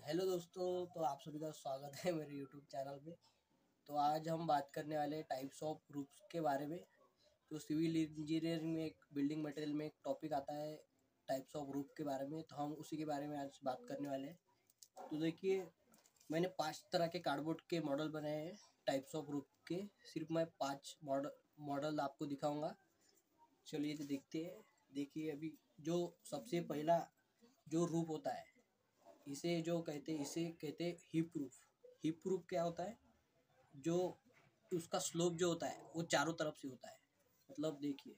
Hello दोस्तों, तो आप सभी का स्वागत है मेरे यूट्यूब चैनल पे। तो आज हम बात करने वाले टाइप्स ऑफ रूफ्स के बारे में। तो सिविल इंजीनियरिंग में एक बिल्डिंग मटेरियल में एक टॉपिक आता है टाइप्स ऑफ रूफ के बारे में, तो हम उसी के बारे में आज बात करने वाले हैं। तो देखिए, मैंने 5 तरह के कार्डबोर्ड के मॉडल बनाए हैं टाइप्स ऑफ रूफ के। सिर्फ मैं 5 मॉडल आपको दिखाऊंगा। चलिए तो देखते हैं। देखिए, अभी जो सबसे पहला जो रूफ होता है, इसे कहते हैं हिप रूफ। हिप रूफ क्या होता है? जो उसका स्लोप जो होता है वो चारों तरफ से होता है। मतलब देखिए,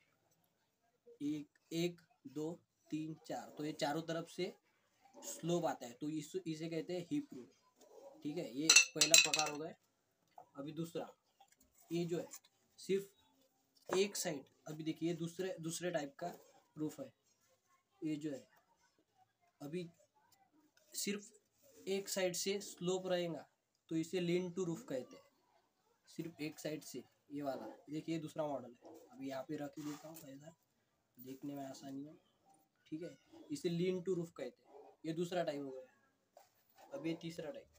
एक एक दो तीन चार, तो ये चारों तरफ से स्लोप आता है, तो इसे कहते हैं हिप रूफ। ठीक है, ये पहला प्रकार हो गया। अभी दूसरा, ये जो है सिर्फ एक साइड। अभी देखिए, दूसरे दूसरे टाइप का रूफ है। ये जो है अभी सिर्फ एक साइड से स्लोप रहेगा, तो इसे लीन टू रूफ कहते हैं। सिर्फ एक साइड से, ये वाला देखिए दूसरा मॉडल है। अभी यहाँ पे रख के देता हूँ, ऐसा देखने में आसानी हो। ठीक है, इसे लीन टू रूफ कहते हैं। ये दूसरा टाइप हो गया। अब ये तीसरा टाइप,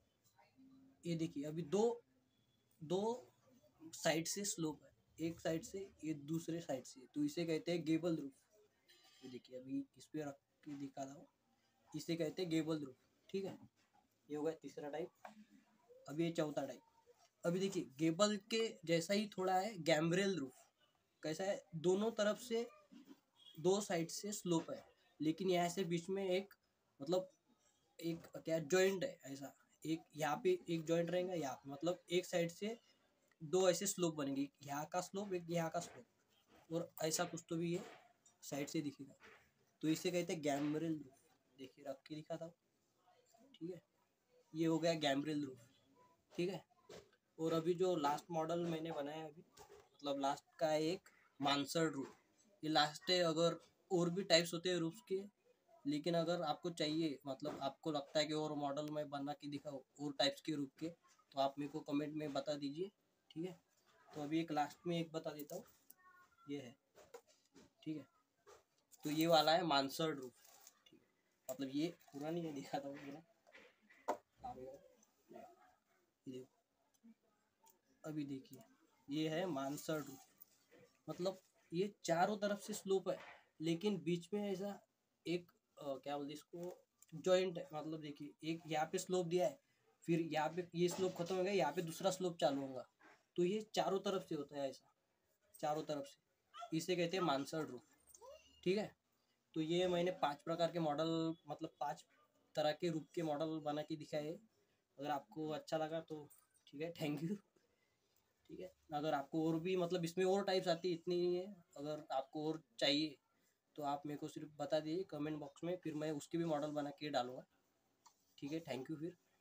ये देखिए, अभी दो दो साइड से स्लोप है, एक साइड से ये दूसरे साइड से, तो इसे कहते हैं गेबल रूफ। ये देखिए, अभी इस पे रख के दिखा रहा हूँ, इसे कहते हैं गेबल रूफ। ठीक है, ये हो गया तीसरा टाइप। अभी ये चौथा टाइप। अभी देखिए, गेबल के जैसा ही थोड़ा है गैम्ब्रेल रूफ। कैसा है? दोनों तरफ से दो साइड से स्लोप है, लेकिन यहाँ से बीच में एक, मतलब एक क्या जॉइंट है ऐसा। एक यहाँ पे एक जॉइंट रहेगा, यहाँ पे मतलब एक साइड से दो ऐसे स्लोप बनेंगे, यहाँ का स्लोप एक यहाँ का स्लोप, और ऐसा कुछ तो भी ये साइड से दिखेगा, तो इसे कहते हैं गैम्ब्रेल रूफ। देखिए, रख के दिखाता हूँ। ठीक है, ये हो गया गैम्ब्रेल रूफ। ठीक है, और अभी जो लास्ट मॉडल मैंने बनाया अभी, मतलब लास्ट का है एक मानसर्ड रूफ। ये लास्ट है। अगर और भी टाइप्स होते हैं रूफ्स के, लेकिन अगर आपको चाहिए, मतलब आपको लगता है कि और मॉडल मैं बना के दिखाऊँ और टाइप्स के रूफ के, तो आप मेरे को कमेंट में बता दीजिए। ठीक है, तो अभी एक लास्ट में एक बता देता हूँ, ये है। ठीक है, तो ये वाला है मानसर्ड रूफ। ठीक है, मतलब ये पूरा नहीं है, दिखाता हूँ पूरा। ये देखो, अभी देखिए, ये है मानसर्ड रूफ। मतलब ये चारों तरफ से स्लोप है, लेकिन बीच में ऐसा एक क्या बोलते इसको, जॉइंट है। मतलब देखिए, एक यहाँ पे स्लोप दिया है, फिर यहाँ पे ये स्लोप खत्म हो गया, यहाँ पे दूसरा स्लोप चालू होगा, तो ये चारों तरफ से होता है ऐसा, चारों तरफ से। इसे कहते हैं मानसर्ड रूफ। ठीक है, तो ये मैंने 5 प्रकार के मॉडल, मतलब 5 तरह के रूफ के मॉडल बना के दिखाए। अगर आपको अच्छा लगा तो ठीक है, थैंक यू। ठीक है, अगर आपको और भी, मतलब इसमें और टाइप्स आती है, इतनी नहीं है। अगर आपको और चाहिए तो आप मेरे को सिर्फ बता दीजिए कमेंट बॉक्स में, फिर मैं उसके भी मॉडल बना के डालूंगा। ठीक है, थैंक यू फिर।